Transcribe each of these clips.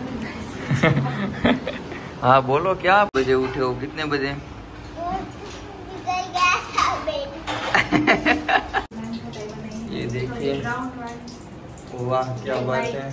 हाँ बोलो, क्या बजे उठे हो, कितने बजे? ये देखिए, वाह क्या बात है।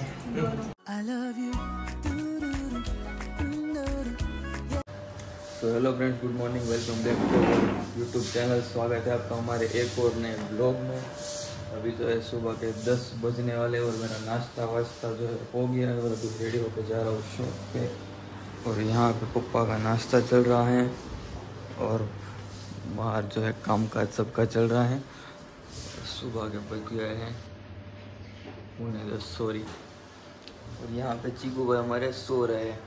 तो hello friends, good morning, welcome back to YouTube channel. स्वागत है आपका हमारे एक और नए ब्लॉग में। अभी तो है सुबह के 10 बजने वाले और मेरा नाश्ता वास्ता जो है हो गया है और अभी रेडी होकर जा रहा हूँ शॉप पे। और यहाँ पे पप्पा का नाश्ता चल रहा है और बाहर जो है काम काज सबका चल रहा है। सुबह के बज गए हैं 10 सॉरी। और यहाँ पे चीकू भाई हमारे सो रहे हैं।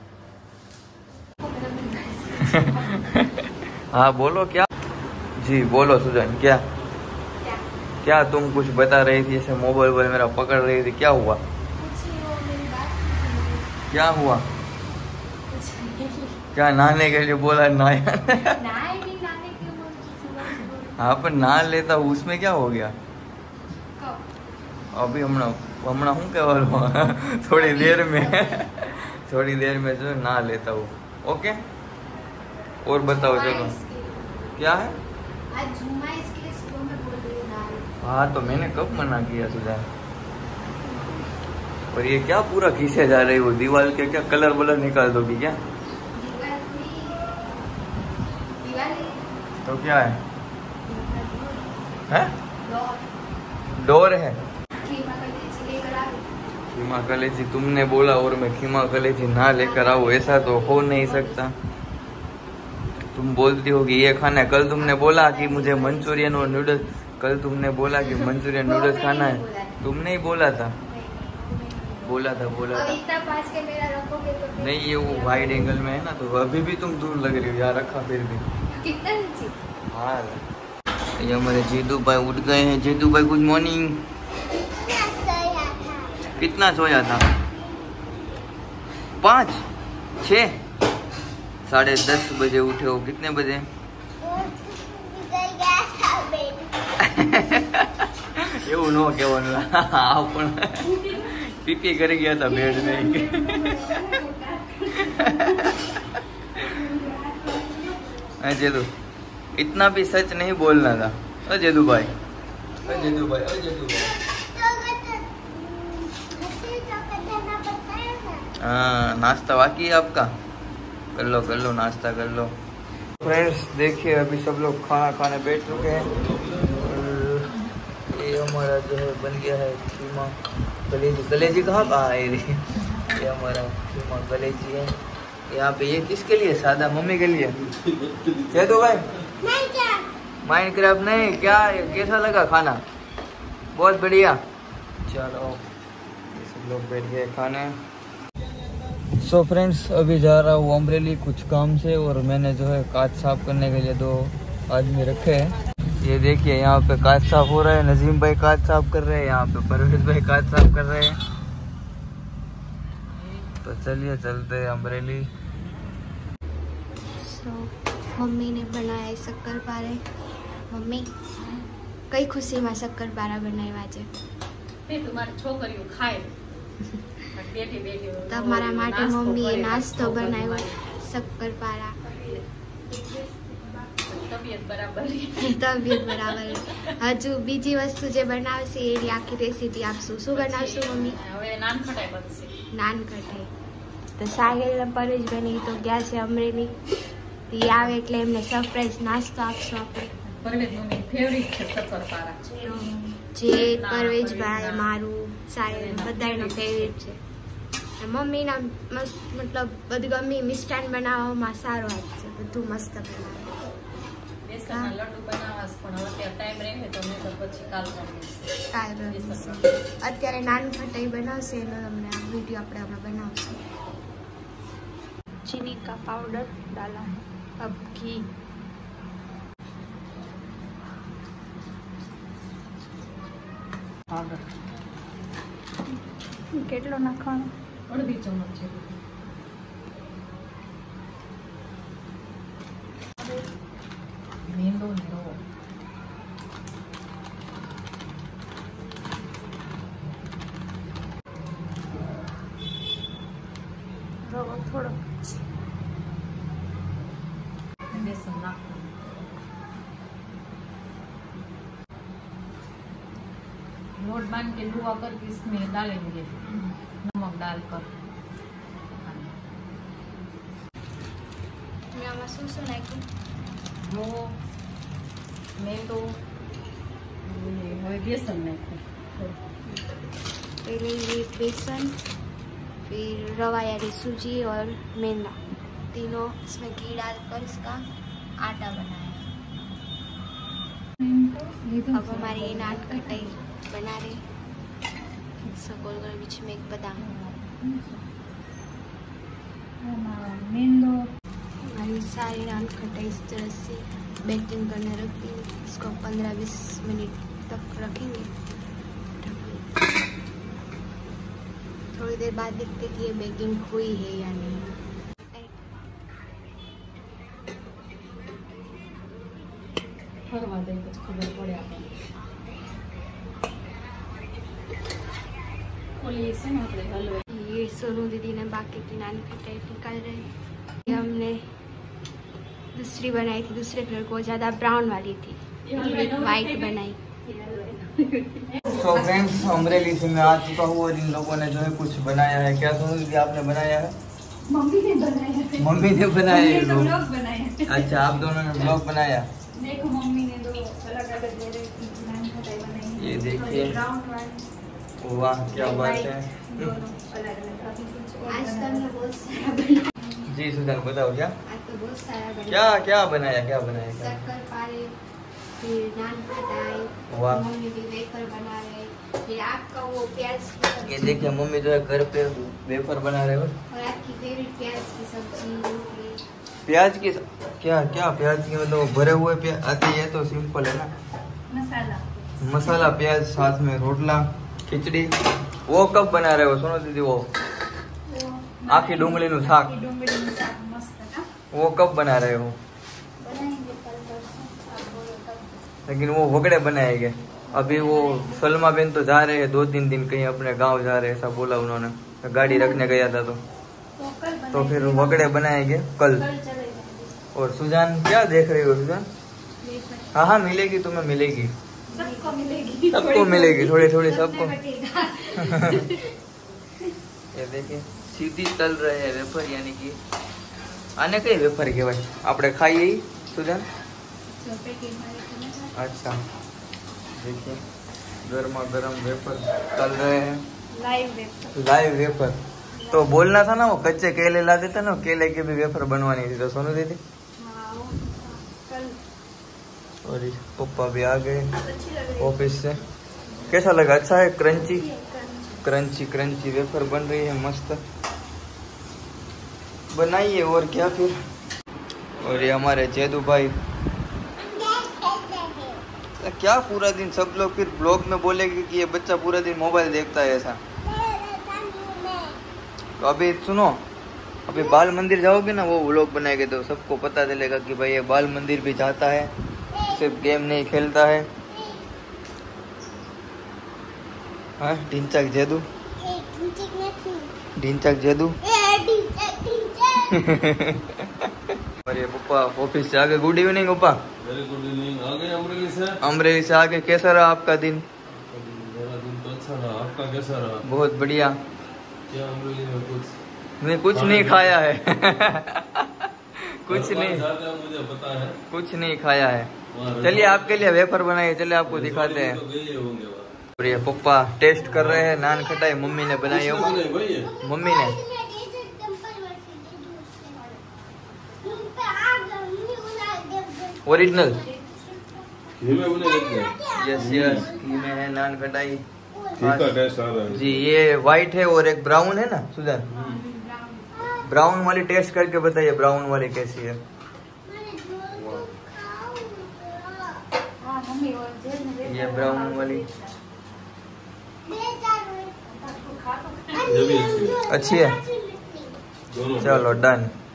हाँ बोलो, क्या? जी बोलो सुजन, क्या क्या तुम कुछ बता रही थी, ऐसे मोबाइल वोबाइल मेरा पकड़ रही थी, क्या हुआ? क्या हुआ? क्या नहाने के लिए बोला? नहाया? हाँ पर नहा लेता हूँ, उसमें क्या हो गया? अभी हमना हूँ क्या बोलो थोड़ी देर में जो नहा लेता हूँ। ओके, और बताओ चलो क्या है? आज जुम्मा इसके लिए स्कूल में बोल रही है। हाँ तो मैंने कब मना किया सुधा? और ये क्या पूरा खींचे जा रही हो दीवार के, क्या कलर वलर निकाल दोगी क्या? तो क्या है? डोर है। खीमा कलेजी तुमने बोला और मैं खीमा कलेजी ना लेकर आऊँ, ऐसा तो हो नहीं सकता। तुम बोलती हो कि ये खाना है, कल तुमने बोला कि मुझे मंचूरियन और नूडल्स, कल तुमने बोला कि मंचूरियन नूडल्स खाना है, तुमने ही बोला था। इतना पास के मेरा रखोगे तो नहीं, ये वो वाइड एंगल में है ना, तो अभी भी तुम दूर लग रही हो यार, रखा फिर भी। कितना नीचे? हाँ ये हमारे जीतू भाई उठ गए हैं। जीतू भाई गुड मॉर्निंग। कितना सोया था? 5, 6, 10:30 बजे उठे हो, कितने बजे? એવું ન કહેવાનું, પણ પીપી કરી ગયા હતા બેડ में। जेदू इतना भी सच नहीं बोलना था। जेदू भाई हाँ नाश्ता बाकी है आपका, कर लो नाश्ता कर लो। फ्रेंड्स देखिए अभी सब लोग खाना खाने बैठ चुके हैं और ये हमारा जो है बन गया है खीमा कलेजी कहाँ है? ये हमारा खीमा कलेजी है। यहाँ पे ये किसके लिए? सादा मम्मी के लिए। तो भाई माइनक्राफ्ट नहीं क्या? कैसा लगा खाना? बहुत बढ़िया। चलो सब लोग बैठ गए खाने। सो फ्रेंड्स अभी जा रहा हूँ अमरेली कुछ काम से और मैंने जो है कांच साफ करने के लिए 2 आदमी रखे हैं। ये देखिए यहाँ पे कांच साफ हो रहा है, नजीम भाई कांच साफ कर रहे हैं, यहाँ पे परवेज भाई कांच साफ कर रहे हैं। तो चलिए चलते हैं अमरेली। मम्मी ने बनाया शक्करपारा। मम्मी कई खुशी में शक्करपारा बनाव्या छे। તમારા માટે મમ્મીએ નાસ્તો બનાવ્યો શક્કરપારા। તબિયત બરાબર હજુ બીજી વસ્તુ જે બનાવશે એની આખી રેસીપી આપશું। શું બનાવશું મમ્મી? હવે નાન ખટાઈ બનશે। નાન ખટાઈ તો સાહિલ પરેશભાઈ તો ગયા છે અમરેલી, એ આવે એટલે એમને સરપ્રાઈઝ નાસ્તો આપશું આપણે। પરવેશભાઈની ફેવરિટ છે શક્કરપારા, જે પરવેશભાઈ મારું સાહિલ બધાનો ફેવરિટ છે। મમ્મીના મસ્ત મતલબ બધી ગમી મિષ્ટાન બનાવવામાં સારો હાથ છે, બધું મસ્ત બનાવે। બેસનના લડ્ડુ બનાવવાસ પણ હવે ટાઈમ રહે તો મેં તો પછી કાલ બનાવીશ। અત્યારે નાન ખટાઈ બનાવશે એનો તમને વિડીયો આપણે હમણાં બનાવશું। चीनी का पाउडर डाला है, अब घी, કેટલો નાખવાનો? અડધી ચમચ છે। મેંદો ને રવો रवा थोड़ो बेसन नाखो लोट बांध के लुआ करके इसमें डालेंगे नमक डालकर मैं आमा શું નાખ્યું वो मैदो बेसन नाखो पहले ये बेसन फिर रवा यानी सूजी और मैदा तीनों इसमें घी डालकर इसका आटा बनाया। अब हमारी ये नान खटाई बना रहे सकोल कर बीच में एक बादाम हमारी सारी नान खटाई इस तरह से बेकिंग करने रख दी। इसको 15-20 मिनट तक रखेंगे। थोड़ी देर बाद देखते कि ये बेकिंग हुई है या नहीं। फरवा दे कुछ खबर पड़े आपको ये सोनू दीदी ने बाकी की नान खटाई निकाल रहे। ये हमने दूसरी बनाई थी, दूसरे कलर को ज़्यादा ब्राउन वाली थी, वाइट बनाई। तो फ्रेंड्स अमरेली से मैं आ चुका हूँ और इन लोगों ने जो है कुछ बनाया है। क्या सोनू दीदी आपने बनाया है? मम्मी ने बनाया। मम्मी ने बनाया है लोग। ब्लॉग बनाया। अच्छा आप दोनों ने ब्लॉग बनाया। देखो मम्मी ने दो अलग-अलग नान खटाई बनाई। ये देखिए वाह क्या बात है। आज तो हमने बहुत सारा बनाया। जी सुधन बताओ क्या? आज तो बहुत सारा बनाया। क्या बनाया शक्कर पारे, फिर नान खटाई, वाह। मम्मी भी वेफर बना रहे, फिर आपका वो प्याज। ये देखिए मम्मी जो है घर पे वेफर बना रहे हो। और आपकी फेवरेट प्याज की सब्जी। प्याज की क्या प्याज की मतलब भरे हुए प्याज आती है तो सिंपल है ना। मसाला प्याज साथ में रोटला खिचड़ी। वो कब बना रहे हो सोनू दीदी? वो आखी डूंगली नु शाक वो कब बना रहे हो? लेकिन वो वगड़े बनाएंगे। अभी वो सलमा बेन तो जा रहे हैं 2-3 दिन कहीं अपने गांव जा रहे हैं ऐसा बोला उन्होंने। गाड़ी रखने गया था तो फिर वगड़े बनाएंगे कल। और सुजान क्या देख रही हो सुजान? हाँ मिलेगी तुम्हें मिलेगी सबको मिलेगी थोड़ी सबको। ये देखिए सीधी तल रहे हैं वेफर यानी कि आने कई वेफर के भाई आपने खाई ही सुजान? अच्छा देखिए गर्मा गर्म वेफर तल रहे हैं लाइव वेफर। तो बोलना था ना वो कच्चे केले ला देता ना, केले के भी वेफर बनवानी थी तो सोनू दीदी। और पप्पा भी आ गए ऑफिस से। कैसा लगा? अच्छा है क्रंची वेफर बन रही है मस्त बनाइए और क्या फिर। और ये हमारे जैदू भाई क्या पूरा दिन सब लोग फिर ब्लॉग में बोलेंगे कि ये बच्चा पूरा दिन मोबाइल देखता है ऐसा। तो अभी सुनो अभी बाल मंदिर जाओगे ना वो व्लॉग बनाएंगे तो सबको पता चलेगा कि भाई ये बाल मंदिर भी जाता है, सिर्फ गेम नहीं खेलता है। हाँ ढिंचक जेदू और ये पप्पा ऑफिस से आगे। गुड इवनिंग पप्पा। Very good evening. आ गए अमरेली से आगे। कैसा रहा आपका दिन? मेरा दिन तो अच्छा रहा, आपका कैसा रहा? बहुत बढ़िया। क्या अमरेली में कुछ नहीं खाया है कुछ नहीं मुझे पता है कुछ नहीं खाया है। चलिए आपके लिए वेफर बनाइए, चलिए आपको दिखाते हैं। और ये पप्पा टेस्ट कर रहे हैं नान खटाई मम्मी ने बनाई हो। मम्मी ने ओरिजिनल यस घी में है नान खटाई जी। ये व्हाइट है और एक ब्राउन है ना सुधर? ब्राउन वाली टेस्ट करके बताइए ब्राउन वाली कैसी है। ये ब्राउन वाली अच्छी है। चलो डन।